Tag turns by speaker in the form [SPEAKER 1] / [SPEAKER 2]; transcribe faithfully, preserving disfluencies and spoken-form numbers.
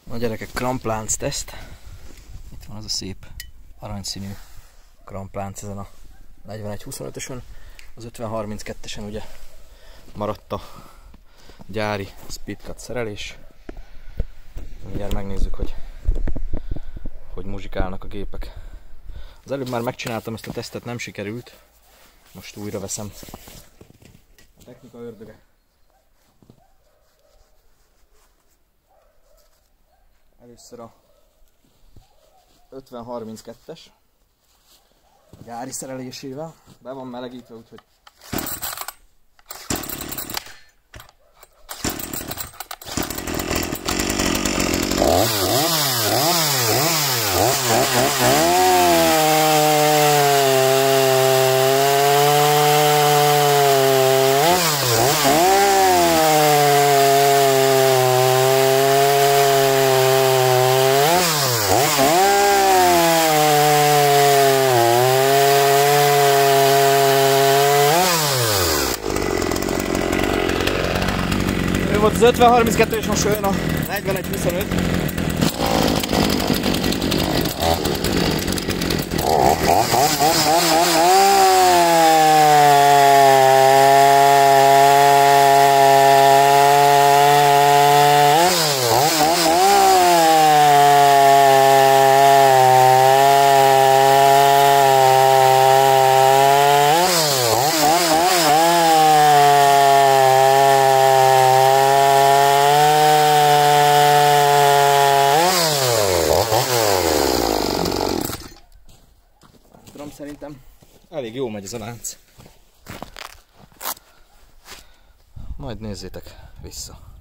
[SPEAKER 1] Na gyerekek, kramplánc teszt. Itt van az a szép aranyszínű kramplánc ezen a negyvenegy huszonötösön. Az ötven harminckettesen ugye maradt a gyári speedcut szerelés. Mindjárt megnézzük, hogy hogy muzsikálnak a gépek. Az előbb már megcsináltam ezt a tesztet, nem sikerült. Most újra veszem. A technika ördöge. Először a ötven harminckettes a gyári szerelésével. Be van melegítve, úgyhogy ő volt az ötven harminckettő és most jön a negyvenegy huszonöt. Szerintem elég jó megy ez a lánc. Majd nézzétek vissza.